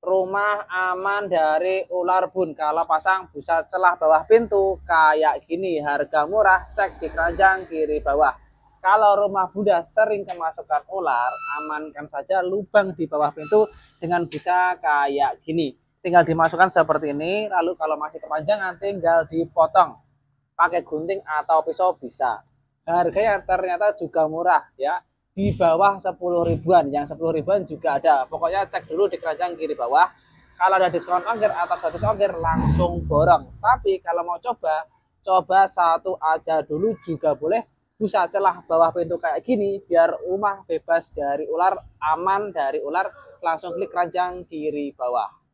rumah aman dari ular bun kalau pasang busa celah bawah pintu kayak gini. Harga murah, cek di keranjang kiri bawah. Kalau rumah Bunda sering kemasukan ular, amankan saja lubang di bawah pintu dengan busa kayak gini. Tinggal dimasukkan seperti ini, lalu kalau masih kepanjangan tinggal dipotong pakai gunting atau pisau bisa. Harganya ternyata juga murah ya, di bawah 10 ribuan. Yang 10 ribuan juga ada. Pokoknya cek dulu di keranjang kiri bawah. Kalau ada diskon ongkir atau gratis ongkir langsung borong. Tapi kalau mau coba satu aja dulu juga boleh. Busa celah bawah pintu kayak gini biar rumah bebas dari ular, aman dari ular. Langsung klik keranjang kiri bawah.